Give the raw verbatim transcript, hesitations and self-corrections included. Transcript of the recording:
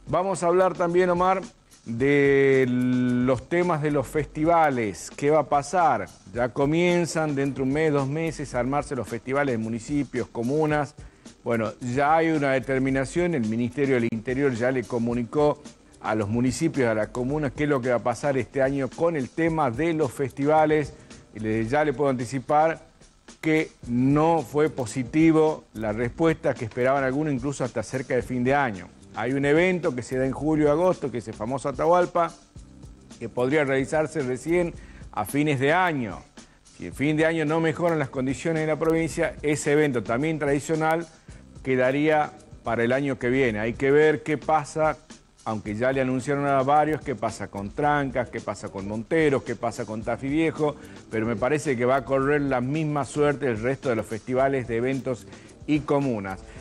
Vamos a hablar también, Omar, de los temas de los festivales. ¿Qué va a pasar? Ya comienzan dentro de un mes, dos meses a armarse los festivales de municipios, comunas. Bueno, ya hay una determinación, el Ministerio del Interior ya le comunicó a los municipios, a las comunas, qué es lo que va a pasar este año con el tema de los festivales. Y ya le puedo anticipar que no fue positivo la respuesta que esperaban algunos, incluso hasta cerca de fin de año. Hay un evento que se da en julio-agosto, que es el famoso Atahualpa, que podría realizarse recién a fines de año. Si el fin de año no mejoran las condiciones en la provincia, ese evento también tradicional quedaría para el año que viene. Hay que ver qué pasa, aunque ya le anunciaron a varios, qué pasa con Trancas, qué pasa con Monteros, qué pasa con Tafí Viejo, pero me parece que va a correr la misma suerte el resto de los festivales de eventos y comunas.